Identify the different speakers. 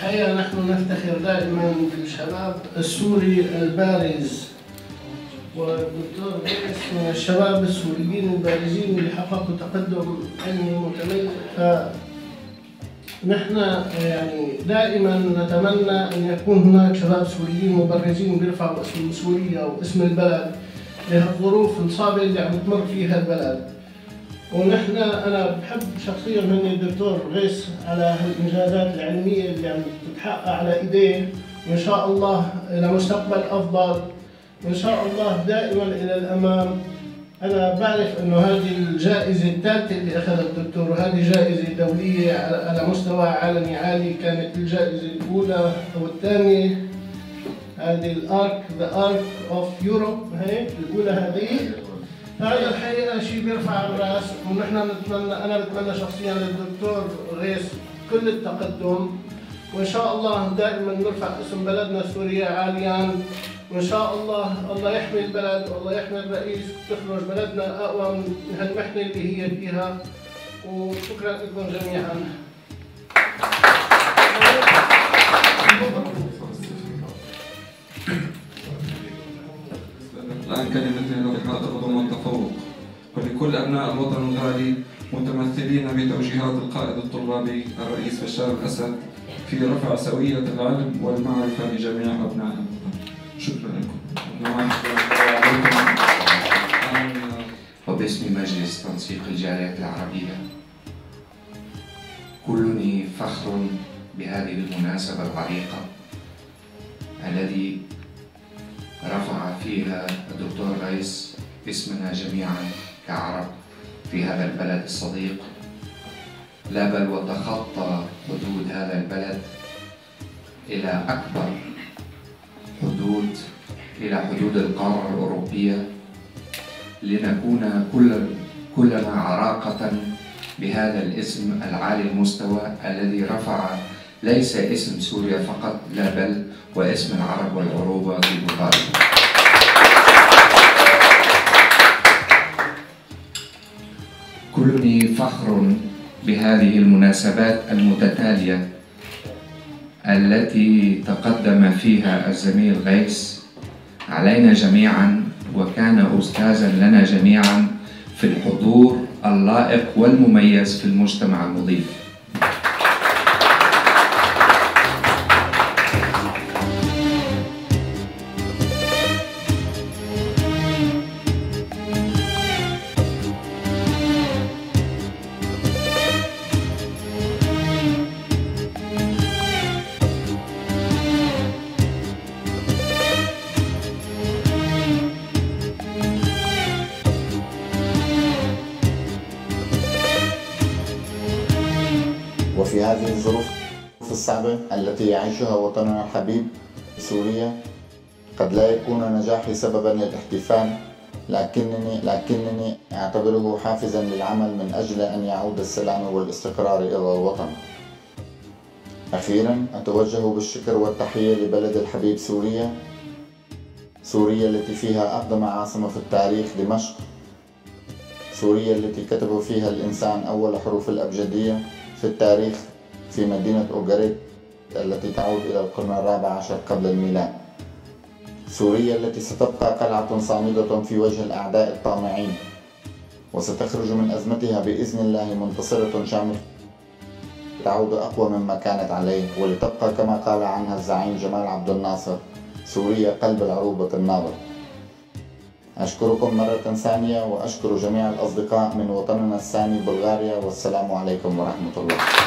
Speaker 1: الحقيقة نحن نفتخر دائما بالشباب السوري البارز، والدكتور غيث من الشباب السوريين البارزين اللي حققوا تقدم علمي متميز. فنحن يعني دائما نتمنى أن يكون هناك شباب سوريين مبرزين بيرفعوا اسم سوريا واسم البلد لهالظروف الصعبة اللي عم تمر فيها البلد. ونحن أنا بحب شخصيا من الدكتور غيث على هالإنجازات العلمية اللي عم تتحقق على إيديه، وإن شاء الله إلى مستقبل أفضل، وإن شاء الله دائما إلى الأمام. أنا بعرف إنه هذه الجائزة الثالثة اللي أخذها الدكتور، وهذه جائزة دولية على مستوى عالمي عالي. كانت الجائزة الأولى أو الثانية هذه ذا آرك أوف يوروب، هيك الأولى هذه. هذا الحقيقة شيء بيرفع الراس، ونحن أنا بتمنى شخصيا للدكتور غيث كل التقدم، وإن شاء الله دائما نرفع اسم بلدنا سوريا عاليا، وإن شاء الله يحمي البلد والله يحمي الرئيس، تخرج بلدنا أقوى من هالمحنة اللي هي فيها. وشكرا لكم جميعا.
Speaker 2: الآن كلمتين لإحاطة التقدم والتفوق، ولكل أبناء الوطن الغالي متمثلين بتوجيهات القائد الطلابي الرئيس بشار الأسد في رفع سوية العلم والمعرفة لجميع أبناء الوطن. شكرا لكم.
Speaker 3: وباسم مجلس تنسيق الجاليات العربية، كلني فخر بهذه المناسبة العريقة الذي رفع فيها الدكتور غيث اسمنا جميعا كعرب في هذا البلد الصديق، لا بل وتخطى حدود هذا البلد إلى أكبر حدود، إلى حدود القارة الأوروبية، لنكون كلنا عراقة بهذا الاسم العالي المستوى الذي رفع ليس اسم سوريا فقط، لا بل واسم العرب والعروبة في بلغاريا. كلني فخر بهذه المناسبات المتتالية التي تقدم فيها الزميل غيث علينا جميعا، وكان أستاذا لنا جميعا في الحضور اللائق والمميز في المجتمع المضيف.
Speaker 4: وفي هذه الظروف الصعبة التي يعيشها وطننا الحبيب سوريا، قد لا يكون نجاحي سببا للاحتفال، لكنني أعتبره حافزا للعمل من أجل أن يعود السلام والاستقرار إلى الوطن. أخيرا أتوجه بالشكر والتحية لبلد الحبيب سوريا التي فيها أقدم عاصمة في التاريخ دمشق، سوريا التي كتب فيها الإنسان أول حروف الأبجدية في التاريخ في مدينة أوغريت التي تعود إلى القرن الرابع عشر قبل الميلاد، سوريا التي ستبقى قلعة صامدة في وجه الأعداء الطامعين، وستخرج من أزمتها بإذن الله منتصرة شامخة تعود أقوى مما كانت عليه، ولتبقى كما قال عنها الزعيم جمال عبد الناصر: سوريا قلب العروبة النابض. أشكركم مرة ثانية، وأشكر جميع الأصدقاء من وطننا الثاني بلغاريا، والسلام عليكم ورحمة الله.